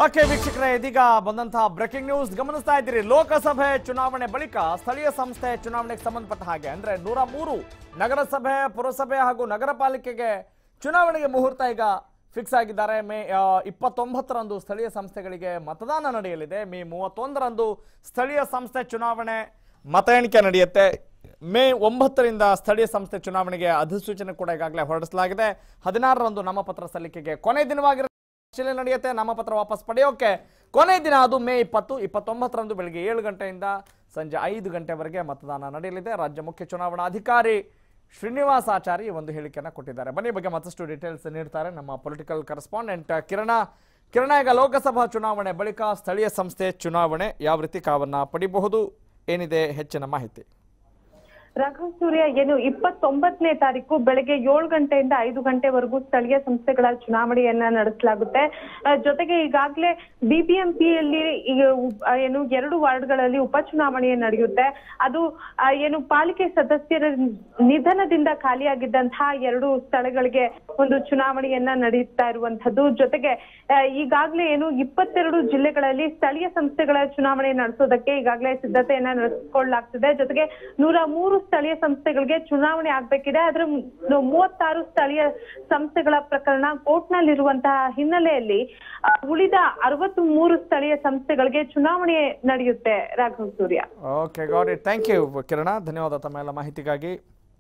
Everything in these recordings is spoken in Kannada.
ಓಕೆ ವೀಕ್ಷಕರೇ, ಇದೀಗ ಬಂದಂತಹ ಬ್ರೇಕಿಂಗ್ ನ್ಯೂಸ್ ಗಮನಿಸ್ತಾ ಇದ್ದೀರಿ. ಲೋಕಸಭೆ ಚುನಾವಣೆ ಬಳಿಕ ಸ್ಥಳೀಯ ಸಂಸ್ಥೆ ಚುನಾವಣೆಗೆ ಸಂಬಂಧಪಟ್ಟ ಹಾಗೆ ಅಂದ್ರೆ 103 ನಗರಸಭೆ, ಪುರಸಭೆ ಹಾಗೂ ನಗರ ಪಾಲಿಕೆಗೆ ಚುನಾವಣೆಗೆ ಮುಹೂರ್ತ ಈಗ ಫಿಕ್ಸ್ ಆಗಿದ್ದಾರೆ. ಮೇ 29ರಂದು ಸ್ಥಳೀಯ ಸಂಸ್ಥೆಗಳಿಗೆ ಮತದಾನ ನಡೆಯಲಿದೆ. ಮೇ 31ರಂದು ಸ್ಥಳೀಯ ಸಂಸ್ಥೆ ಚುನಾವಣೆ ಮತ ಎಣಿಕೆ ನಡೆಯುತ್ತೆ. ಮೇ 9ರಿಂದ ಸ್ಥಳೀಯ ಸಂಸ್ಥೆ ಚುನಾವಣೆಗೆ ಅಧಿಸೂಚನೆ ಕೂಡ ಈಗಾಗಲೇ ಹೊರಡಿಸಲಾಗಿದೆ. 16ರಂದು ನಾಮಪತ್ರ ಸಲ್ಲಿಕೆಗೆ ಕೊನೆ ದಿನವಾಗಿರೋ ನಡೆಯುತ್ತೆ. ನಾಮಪತ್ರ ವಾಪಸ್ ಪಡೆಯೋಕೆ ಕೊನೆ ದಿನ ಅದು ಮೇ 20. 29ರಂದು ಬೆಳಗ್ಗೆ 7 ಗಂಟೆಯಿಂದ ಸಂಜೆ 5 ಗಂಟೆವರೆಗೆ ಮತದಾನ ನಡೆಯಲಿದೆ. ರಾಜ್ಯ ಮುಖ್ಯ ಚುನಾವಣಾಧಿಕಾರಿ ಶ್ರೀನಿವಾಸ್ ಆಚಾರಿ ಒಂದು ಹೇಳಿಕೆಯನ್ನು ಕೊಟ್ಟಿದ್ದಾರೆ. ಬನ್ನಿ ಬಗ್ಗೆ ಮತ್ತಷ್ಟು ಡೀಟೇಲ್ಸ್ ನೀಡ್ತಾರೆ ನಮ್ಮ ಪೊಲಿಟಿಕಲ್ ಕರೆಸ್ಪಾಂಡೆಂಟ್ ಕಿರಣ. ಈಗ ಲೋಕಸಭಾ ಚುನಾವಣೆ ಬಳಿಕ ಸ್ಥಳೀಯ ಸಂಸ್ಥೆ ಚುನಾವಣೆ ಯಾವ ರೀತಿ ಕಾವನ್ನ ಪಡಿಬಹುದು, ಏನಿದೆ ಹೆಚ್ಚಿನ ಮಾಹಿತಿ? ರಾಘವ್ ಸೂರ್ಯ, ಏನು 29ನೇ ತಾರೀಕು ಬೆಳಗ್ಗೆ 7 ಗಂಟೆಯಿಂದ 5 ಗಂಟೆವರೆಗೂ ಸ್ಥಳೀಯ ಸಂಸ್ಥೆಗಳ ಚುನಾವಣೆಯನ್ನ ನಡೆಸಲಾಗುತ್ತೆ. ಜೊತೆಗೆ ಈಗಾಗಲೇ ಬಿಬಿಎಂಪಿಯಲ್ಲಿ ಏನು 2 ವಾರ್ಡ್ಗಳಲ್ಲಿ ಉಪಚುನಾವಣೆ ನಡೆಯುತ್ತೆ. ಅದು ಏನು ಪಾಲಿಕೆ ಸದಸ್ಯರ ನಿಧನದಿಂದ ಖಾಲಿಯಾಗಿದ್ದಂತಹ 2 ಸ್ಥಳಗಳಿಗೆ ಒಂದು ಚುನಾವಣೆಯನ್ನ ನಡೆಯುತ್ತಾ ಇರುವಂತದ್ದು. ಜೊತೆಗೆ ಈಗಾಗಲೇ ಏನು 22 ಜಿಲ್ಲೆಗಳಲ್ಲಿ ಸ್ಥಳೀಯ ಸಂಸ್ಥೆಗಳ ಚುನಾವಣೆ ನಡೆಸೋದಕ್ಕೆ ಈಗಾಗಲೇ ಸಿದ್ಧತೆಯನ್ನ ನಡೆಸಿಕೊಳ್ಳಲಾಗ್ತಿದೆ. ಜೊತೆಗೆ 103 ಸ್ಥಳೀಯ ಸಂಸ್ಥೆಗಳಿಗೆ ಚುನಾವಣೆ ಆಗ್ಬೇಕಿದೆ. ಆದ್ರೆ 36 ಸ್ಥಳೀಯ ಸಂಸ್ಥೆಗಳ ಪ್ರಕರಣ ಕೋರ್ಟ್ ನಲ್ಲಿರುವಂತಹ ಹಿನ್ನೆಲೆಯಲ್ಲಿ ಉಳಿದ 63 ಸ್ಥಳೀಯ ಸಂಸ್ಥೆಗಳಿಗೆ ಚುನಾವಣೆ ನಡೆಯುತ್ತೆ. Raghav Surya. Okay, got it. Thank you Kiran, ಧನ್ಯವಾದ ತಮ್ಮ ಎಲ್ಲ ಮಾಹಿತಿಗಾಗಿ.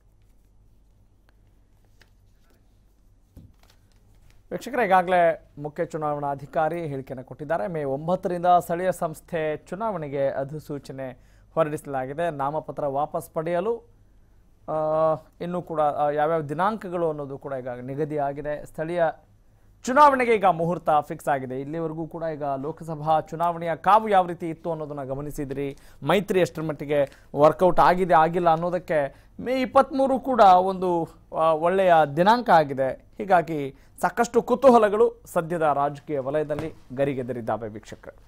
ವೀಕ್ಷಕರೇ, ಈಗಾಗಲೇ ಮುಖ್ಯ ಚುನಾವಣಾಧಿಕಾರಿ ಹೇಳಿಕೆಯನ್ನು ಕೊಟ್ಟಿದ್ದಾರೆ. ಮೇ 9ರಿಂದ ಸ್ಥಳೀಯ ಸಂಸ್ಥೆ ಚುನಾವಣೆಗೆ ಅಧಿಸೂಚನೆ ಹೊರಡಿಸಲಾಗಿದೆ. ನಾಮಪತ್ರ ವಾಪಸ್ ಪಡೆಯಲು ಇನ್ನೂ ಕೂಡ ಯಾವ್ಯಾವ ದಿನಾಂಕಗಳು ಅನ್ನೋದು ಕೂಡ ಈಗ ನಿಗದಿಯಾಗಿದೆ. ಸ್ಥಳೀಯ ಚುನಾವಣೆಗೆ ಈಗ ಮುಹೂರ್ತ ಫಿಕ್ಸ್ ಆಗಿದೆ. ಇಲ್ಲಿವರೆಗೂ ಕೂಡ ಈಗ ಲೋಕಸಭಾ ಚುನಾವಣೆಯ ಕಾವು ಯಾವ ರೀತಿ ಇತ್ತು ಅನ್ನೋದನ್ನ ಗಮನಿಸಿದ್ರಿ. ಮೈತ್ರಿ ಎಷ್ಟರ ಮಟ್ಟಿಗೆ ವರ್ಕೌಟ್ ಆಗಿದೆ ಆಗಿಲ್ಲ ಅನ್ನೋದಕ್ಕೆ ಮೇ 23 ಕೂಡ ಒಂದು ಒಳ್ಳೆಯ ದಿನಾಂಕ ಆಗಿದೆ. ಹೀಗಾಗಿ ಸಾಕಷ್ಟು ಕುತೂಹಲಗಳು ಸದ್ಯದ ರಾಜಕೀಯ ವಲಯದಲ್ಲಿ ಗರಿಗೆದರಿದ್ದಾವೆ ವೀಕ್ಷಕರು.